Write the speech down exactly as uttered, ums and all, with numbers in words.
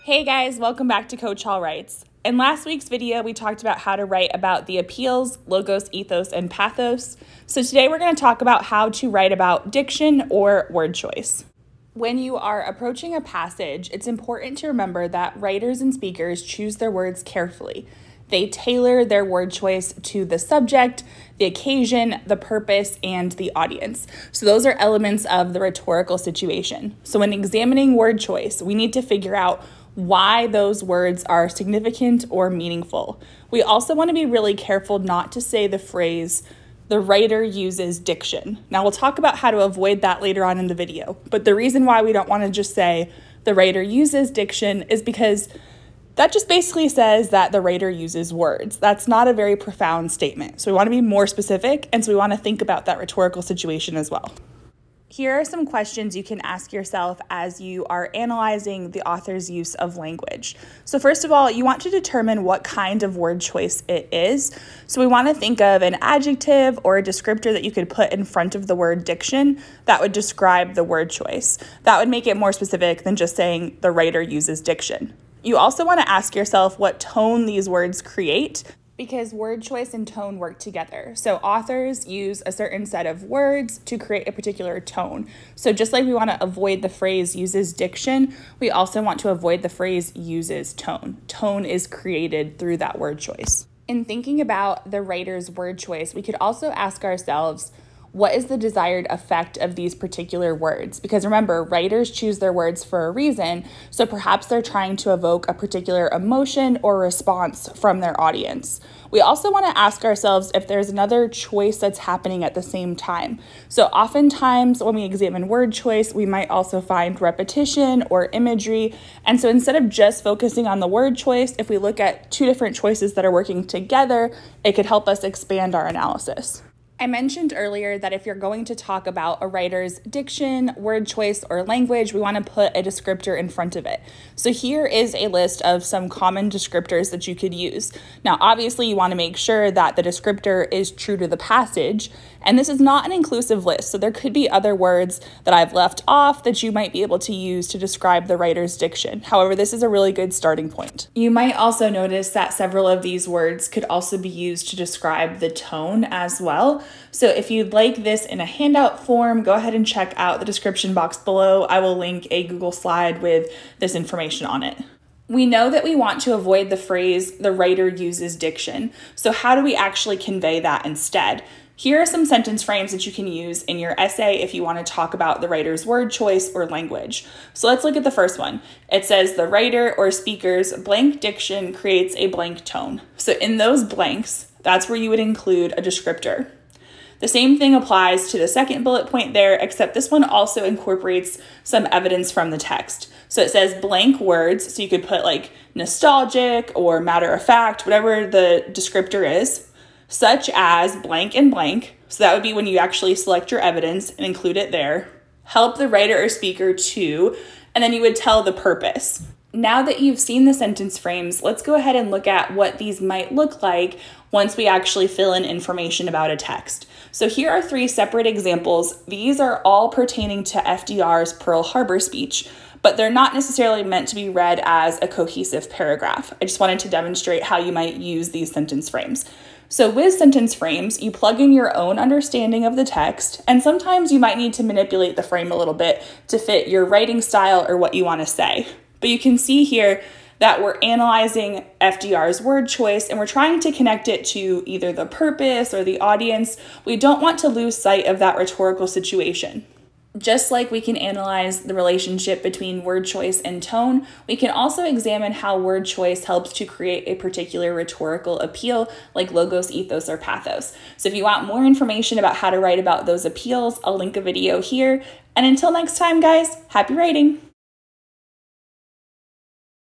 Hey guys, welcome back to Coach Hall Writes. In last week's video, we talked about how to write about the appeals, logos, ethos, and pathos. So today we're going to talk about how to write about diction or word choice. When you are approaching a passage, it's important to remember that writers and speakers choose their words carefully. They tailor their word choice to the subject, the occasion, the purpose, and the audience. So those are elements of the rhetorical situation. So when examining word choice, we need to figure out why those words are significant or meaningful. We also want to be really careful not to say the phrase, "the writer uses diction." Now we'll talk about how to avoid that later on in the video, but the reason why we don't want to just say the writer uses diction is because that just basically says that the writer uses words. That's not a very profound statement. So we want to be more specific, and so we want to think about that rhetorical situation as well. Here are some questions you can ask yourself as you are analyzing the author's use of language. So first of all, you want to determine what kind of word choice it is. So we want to think of an adjective or a descriptor that you could put in front of the word diction that would describe the word choice. That would make it more specific than just saying the writer uses diction. You also want to ask yourself what tone these words create, because word choice and tone work together. So authors use a certain set of words to create a particular tone. So just like we want to avoid the phrase uses diction, we also want to avoid the phrase uses tone. Tone is created through that word choice. In thinking about the writer's word choice, we could also ask ourselves, what is the desired effect of these particular words? Because remember, writers choose their words for a reason, so perhaps they're trying to evoke a particular emotion or response from their audience. We also want to ask ourselves if there's another choice that's happening at the same time. So oftentimes when we examine word choice, we might also find repetition or imagery. And so instead of just focusing on the word choice, if we look at two different choices that are working together, it could help us expand our analysis. I mentioned earlier that if you're going to talk about a writer's diction, word choice, or language, we want to put a descriptor in front of it. So here is a list of some common descriptors that you could use. Now, obviously, you want to make sure that the descriptor is true to the passage, and this is not an inclusive list, so there could be other words that I've left off that you might be able to use to describe the writer's diction. However, this is a really good starting point. You might also notice that several of these words could also be used to describe the tone as well. So if you'd like this in a handout form, go ahead and check out the description box below. I will link a Google slide with this information on it. We know that we want to avoid the phrase, "the writer uses diction." So how do we actually convey that instead? Here are some sentence frames that you can use in your essay if you want to talk about the writer's word choice or language. So let's look at the first one. It says the writer or speaker's blank diction creates a blank tone. So in those blanks, that's where you would include a descriptor. The same thing applies to the second bullet point there, except this one also incorporates some evidence from the text. So it says blank words, so you could put like nostalgic or matter of fact, whatever the descriptor is, such as blank and blank. So that would be when you actually select your evidence and include it there. Help the writer or speaker to, and then you would tell the purpose. Now that you've seen the sentence frames, let's go ahead and look at what these might look like once we actually fill in information about a text. So here are three separate examples. These are all pertaining to F D R's Pearl Harbor speech, but they're not necessarily meant to be read as a cohesive paragraph. I just wanted to demonstrate how you might use these sentence frames. So with sentence frames, you plug in your own understanding of the text, and sometimes you might need to manipulate the frame a little bit to fit your writing style or what you want to say. But you can see here that we're analyzing F D R's word choice and we're trying to connect it to either the purpose or the audience. We don't want to lose sight of that rhetorical situation. Just like we can analyze the relationship between word choice and tone, we can also examine how word choice helps to create a particular rhetorical appeal like logos, ethos, or pathos. So if you want more information about how to write about those appeals, I'll link a video here. And until next time, guys, happy writing!